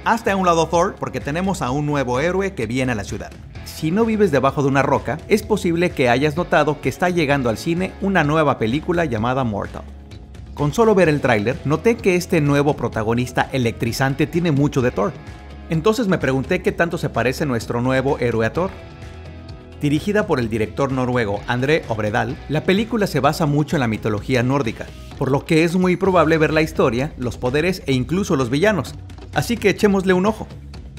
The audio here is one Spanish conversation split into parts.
Hazte a un lado Thor porque tenemos a un nuevo héroe que viene a la ciudad. Si no vives debajo de una roca, es posible que hayas notado que está llegando al cine una nueva película llamada Mortal. Con solo ver el tráiler, noté que este nuevo protagonista electrizante tiene mucho de Thor. Entonces me pregunté qué tanto se parece nuestro nuevo héroe a Thor. Dirigida por el director noruego André Øvredal, la película se basa mucho en la mitología nórdica, por lo que es muy probable ver la historia, los poderes e incluso los villanos. Así que echémosle un ojo.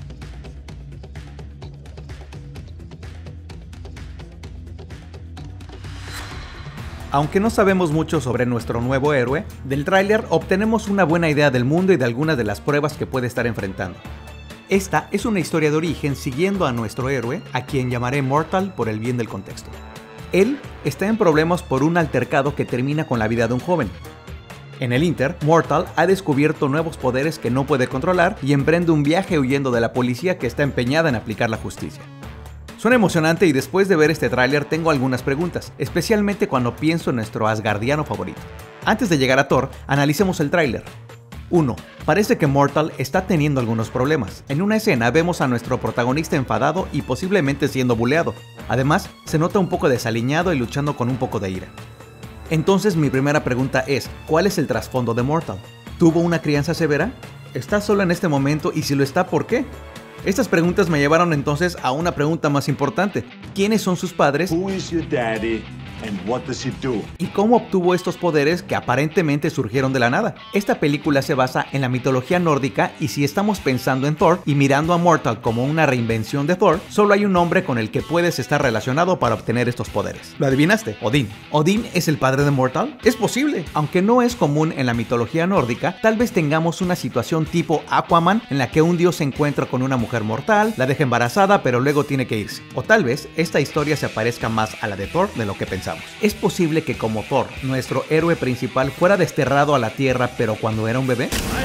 Aunque no sabemos mucho sobre nuestro nuevo héroe, del tráiler obtenemos una buena idea del mundo y de algunas de las pruebas que puede estar enfrentando. Esta es una historia de origen siguiendo a nuestro héroe, a quien llamaré Mortal por el bien del contexto. Él está en problemas por un altercado que termina con la vida de un joven. En el Inter, Mortal ha descubierto nuevos poderes que no puede controlar y emprende un viaje huyendo de la policía que está empeñada en aplicar la justicia. Suena emocionante y después de ver este tráiler tengo algunas preguntas, especialmente cuando pienso en nuestro asgardiano favorito. Antes de llegar a Thor, analicemos el tráiler. 1. Parece que Mortal está teniendo algunos problemas. En una escena vemos a nuestro protagonista enfadado y posiblemente siendo buleado. Además, se nota un poco desaliñado y luchando con un poco de ira. Entonces mi primera pregunta es, ¿cuál es el trasfondo de Mortal? ¿Tuvo una crianza severa? ¿Está solo en este momento y si lo está, por qué? Estas preguntas me llevaron entonces a una pregunta más importante. ¿Quiénes son sus padres? Who is your daddy? And what does he do? ¿Y cómo obtuvo estos poderes que aparentemente surgieron de la nada? Esta película se basa en la mitología nórdica y si estamos pensando en Thor y mirando a Mortal como una reinvención de Thor, solo hay un hombre con el que puedes estar relacionado para obtener estos poderes. ¿Lo adivinaste? Odín. ¿Odín es el padre de Mortal? Es posible. Aunque no es común en la mitología nórdica, tal vez tengamos una situación tipo Aquaman en la que un dios se encuentra con una mujer mortal, la deja embarazada pero luego tiene que irse. O tal vez esta historia se parezca más a la de Thor de lo que pensamos. ¿Es posible que como Thor, nuestro héroe principal fuera desterrado a la Tierra pero cuando era un bebé?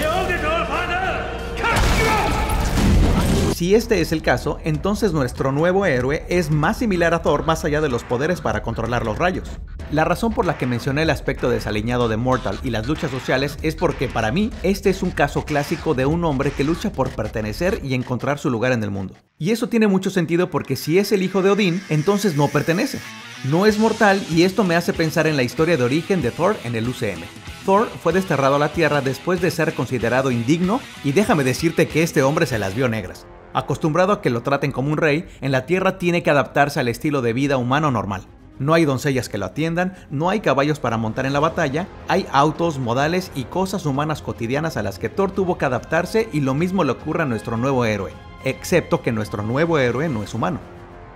Si este es el caso, entonces nuestro nuevo héroe es más similar a Thor más allá de los poderes para controlar los rayos. La razón por la que mencioné el aspecto desaliñado de Mortal y las luchas sociales es porque para mí este es un caso clásico de un hombre que lucha por pertenecer y encontrar su lugar en el mundo. Y eso tiene mucho sentido porque si es el hijo de Odín, entonces no pertenece. No es mortal y esto me hace pensar en la historia de origen de Thor en el UCM. Thor fue desterrado a la Tierra después de ser considerado indigno y déjame decirte que este hombre se las vio negras. Acostumbrado a que lo traten como un rey, en la Tierra tiene que adaptarse al estilo de vida humano normal. No hay doncellas que lo atiendan, no hay caballos para montar en la batalla, hay autos, modales y cosas humanas cotidianas a las que Thor tuvo que adaptarse y lo mismo le ocurre a nuestro nuevo héroe, excepto que nuestro nuevo héroe no es humano.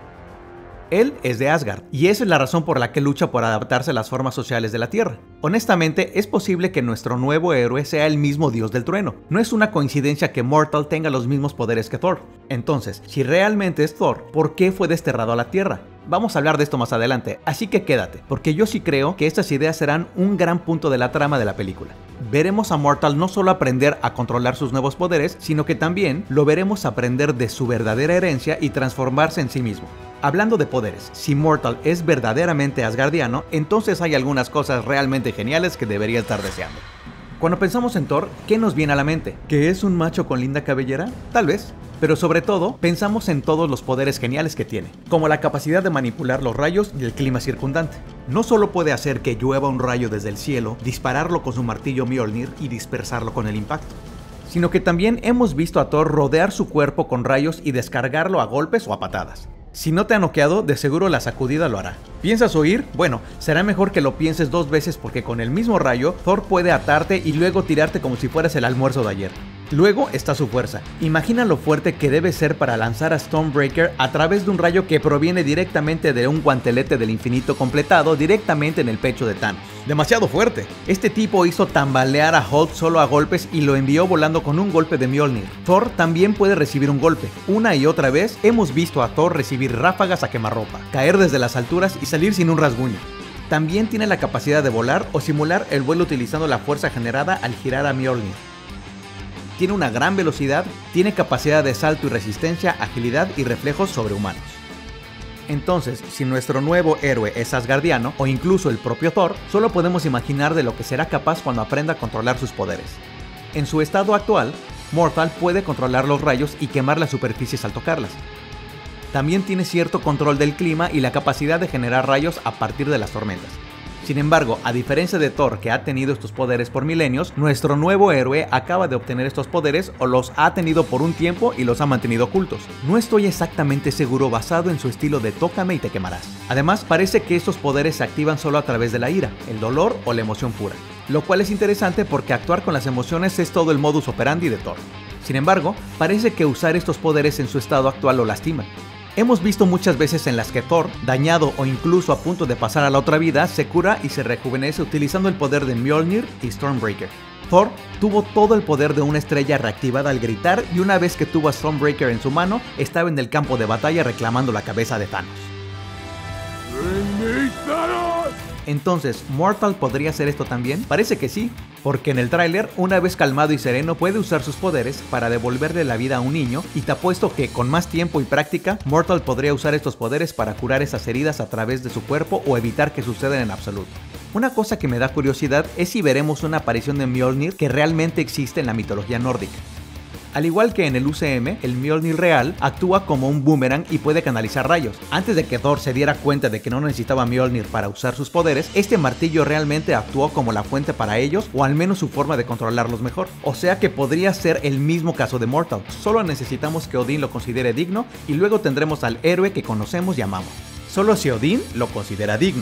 Él es de Asgard, y esa es la razón por la que lucha por adaptarse a las formas sociales de la Tierra. Honestamente, es posible que nuestro nuevo héroe sea el mismo dios del trueno. No es una coincidencia que Mortal tenga los mismos poderes que Thor. Entonces, si realmente es Thor, ¿por qué fue desterrado a la Tierra? Vamos a hablar de esto más adelante, así que quédate, porque yo sí creo que estas ideas serán un gran punto de la trama de la película. Veremos a Mortal no solo aprender a controlar sus nuevos poderes, sino que también lo veremos aprender de su verdadera herencia y transformarse en sí mismo. Hablando de poderes, si Mortal es verdaderamente asgardiano, entonces hay algunas cosas realmente geniales que debería estar deseando. Cuando pensamos en Thor, ¿qué nos viene a la mente? ¿Que es un macho con linda cabellera? Tal vez. Pero sobre todo, pensamos en todos los poderes geniales que tiene, como la capacidad de manipular los rayos y el clima circundante. No solo puede hacer que llueva un rayo desde el cielo, dispararlo con su martillo Mjolnir y dispersarlo con el impacto, sino que también hemos visto a Thor rodear su cuerpo con rayos y descargarlo a golpes o a patadas. Si no te ha noqueado, de seguro la sacudida lo hará. ¿Piensas huir? Bueno, será mejor que lo pienses 2 veces porque con el mismo rayo, Thor puede atarte y luego tirarte como si fueras el almuerzo de ayer. Luego está su fuerza. Imagina lo fuerte que debe ser para lanzar a Stormbreaker a través de un rayo que proviene directamente de un guantelete del infinito completado directamente en el pecho de Thanos. ¡Demasiado fuerte! Este tipo hizo tambalear a Hulk solo a golpes y lo envió volando con un golpe de Mjolnir. Thor también puede recibir un golpe. Una y otra vez hemos visto a Thor recibir ráfagas a quemarropa, caer desde las alturas y salir sin un rasguño. También tiene la capacidad de volar o simular el vuelo utilizando la fuerza generada al girar a Mjolnir. Tiene una gran velocidad, tiene capacidad de salto y resistencia, agilidad y reflejos sobrehumanos. Entonces, si nuestro nuevo héroe es asgardiano, o incluso el propio Thor, solo podemos imaginar de lo que será capaz cuando aprenda a controlar sus poderes. En su estado actual, Mortal puede controlar los rayos y quemar las superficies al tocarlas. También tiene cierto control del clima y la capacidad de generar rayos a partir de las tormentas. Sin embargo, a diferencia de Thor, que ha tenido estos poderes por milenios, nuestro nuevo héroe acaba de obtener estos poderes o los ha tenido por un tiempo y los ha mantenido ocultos. No estoy exactamente seguro basado en su estilo de tócame y te quemarás. Además, parece que estos poderes se activan solo a través de la ira, el dolor o la emoción pura. Lo cual es interesante porque actuar con las emociones es todo el modus operandi de Thor. Sin embargo, parece que usar estos poderes en su estado actual lo lastima. Hemos visto muchas veces en las que Thor, dañado o incluso a punto de pasar a la otra vida, se cura y se rejuvenece utilizando el poder de Mjolnir y Stormbreaker. Thor tuvo todo el poder de una estrella reactivada al gritar y una vez que tuvo a Stormbreaker en su mano, estaba en el campo de batalla reclamando la cabeza de Thanos. Entonces, ¿Mortal podría hacer esto también? Parece que sí, porque en el tráiler, una vez calmado y sereno, puede usar sus poderes para devolverle la vida a un niño, y te apuesto que con más tiempo y práctica, Mortal podría usar estos poderes para curar esas heridas a través de su cuerpo o evitar que sucedan en absoluto. Una cosa que me da curiosidad es si veremos una aparición de Mjolnir que realmente existe en la mitología nórdica. Al igual que en el UCM, el Mjolnir real actúa como un boomerang y puede canalizar rayos. Antes de que Thor se diera cuenta de que no necesitaba Mjolnir para usar sus poderes, este martillo realmente actuó como la fuente para ellos, o al menos su forma de controlarlos mejor. O sea que podría ser el mismo caso de Mortal, solo necesitamos que Odín lo considere digno y luego tendremos al héroe que conocemos y amamos. Solo si Odín lo considera digno.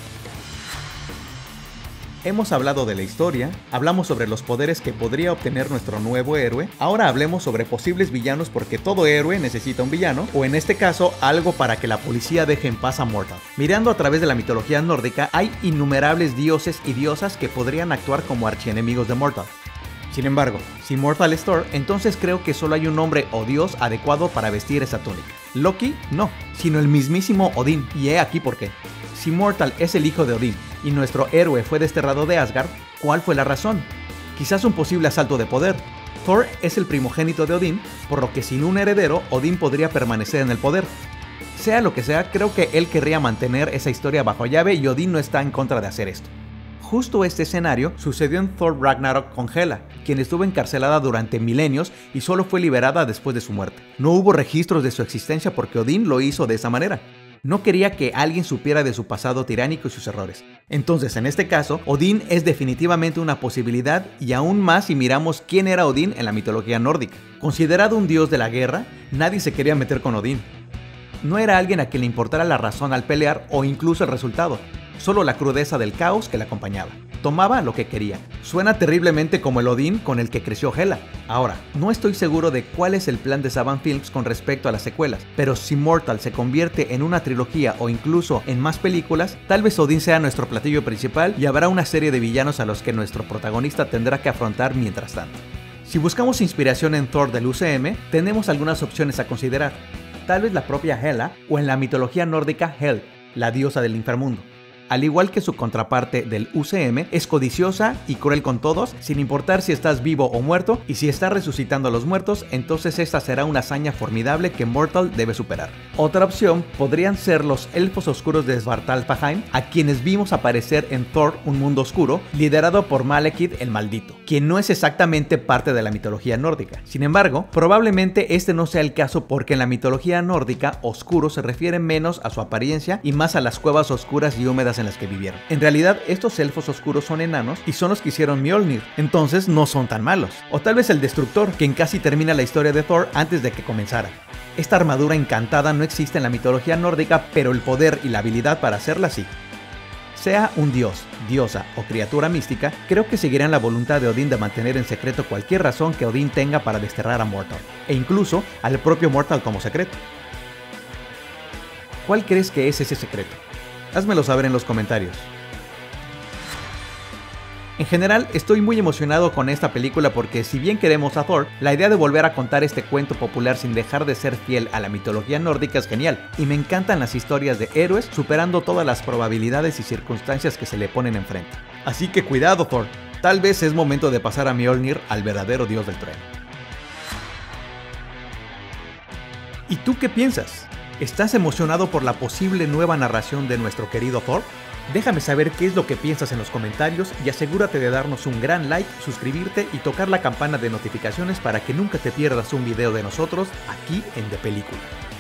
Hemos hablado de la historia, hablamos sobre los poderes que podría obtener nuestro nuevo héroe, ahora hablemos sobre posibles villanos porque todo héroe necesita un villano, o en este caso, algo para que la policía deje en paz a Mortal. Mirando a través de la mitología nórdica, hay innumerables dioses y diosas que podrían actuar como archienemigos de Mortal. Sin embargo, si Mortal es Thor, entonces creo que solo hay un hombre o dios adecuado para vestir esa túnica. Loki, no, sino el mismísimo Odín, y he aquí por qué. Si Mortal es el hijo de Odín y nuestro héroe fue desterrado de Asgard, ¿cuál fue la razón? Quizás un posible asalto de poder. Thor es el primogénito de Odín, por lo que sin un heredero, Odín podría permanecer en el poder. Sea lo que sea, creo que él querría mantener esa historia bajo llave y Odín no está en contra de hacer esto. Justo este escenario sucedió en Thor Ragnarok con Hela, quien estuvo encarcelada durante milenios y solo fue liberada después de su muerte. No hubo registros de su existencia porque Odín lo hizo de esa manera. No quería que alguien supiera de su pasado tiránico y sus errores. Entonces, en este caso, Odín es definitivamente una posibilidad y aún más si miramos quién era Odín en la mitología nórdica. Considerado un dios de la guerra, nadie se quería meter con Odín. No era alguien a quien le importara la razón al pelear o incluso el resultado, solo la crudeza del caos que le acompañaba. Tomaba lo que quería. Suena terriblemente como el Odín con el que creció Hela. Ahora, no estoy seguro de cuál es el plan de Saban Films con respecto a las secuelas, pero si Mortal se convierte en una trilogía o incluso en más películas, tal vez Odín sea nuestro platillo principal y habrá una serie de villanos a los que nuestro protagonista tendrá que afrontar mientras tanto. Si buscamos inspiración en Thor del UCM, tenemos algunas opciones a considerar. Tal vez la propia Hela o en la mitología nórdica Hel, la diosa del inframundo. Al igual que su contraparte del UCM, es codiciosa y cruel con todos, sin importar si estás vivo o muerto, y si estás resucitando a los muertos, entonces esta será una hazaña formidable que Mortal debe superar. Otra opción podrían ser los elfos oscuros de Svartalfheim, a quienes vimos aparecer en Thor: Un Mundo Oscuro, liderado por Malekith el Maldito, quien no es exactamente parte de la mitología nórdica. Sin embargo, probablemente este no sea el caso porque en la mitología nórdica, oscuro se refiere menos a su apariencia y más a las cuevas oscuras y húmedas en las que vivieron. En realidad, estos elfos oscuros son enanos y son los que hicieron Mjolnir, entonces no son tan malos. O tal vez el Destructor, quien casi termina la historia de Thor antes de que comenzara. Esta armadura encantada no existe en la mitología nórdica, pero el poder y la habilidad para hacerla sí. Sea un dios, diosa o criatura mística, creo que seguirán la voluntad de Odín de mantener en secreto cualquier razón que Odín tenga para desterrar a Mortal, e incluso al propio Mortal como secreto. ¿Cuál crees que es ese secreto? Házmelo saber en los comentarios. En general, estoy muy emocionado con esta película porque si bien queremos a Thor, la idea de volver a contar este cuento popular sin dejar de ser fiel a la mitología nórdica es genial, y me encantan las historias de héroes superando todas las probabilidades y circunstancias que se le ponen enfrente. Así que cuidado, Thor, tal vez es momento de pasar a Mjolnir al verdadero dios del trueno. ¿Y tú qué piensas? ¿Estás emocionado por la posible nueva narración de nuestro querido Thor? Déjame saber qué es lo que piensas en los comentarios y asegúrate de darnos un gran like, suscribirte y tocar la campana de notificaciones para que nunca te pierdas un video de nosotros aquí en De Película.